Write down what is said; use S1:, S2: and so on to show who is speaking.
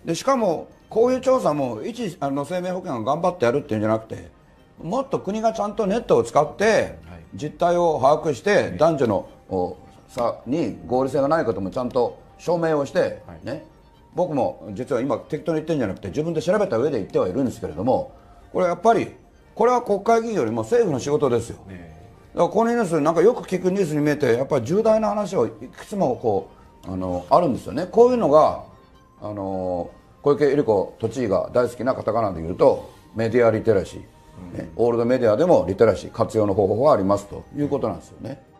S1: でしかもこういう調査も一生命保険が頑張ってやるっていうんじゃなくて、もっと国がちゃんとネットを使って実態を把握して男女の差に合理性がないこともちゃんと証明をして、ね、僕も実は今適当に言ってるんじゃなくて自分で調べた上で言ってはいるんですけれども、これやっぱりこれは国会議員よりも政府の仕事ですよ。だからこのニュースなんかよく聞くニュースに見えて、やっぱり重大な話をいくつもこうあるんですよね。こういうのが小池百合子都知事が大好きなカタカナで言うとメディアリテラシー、オールドメディアでもリテラシー活用の方法がありますということなんですよね。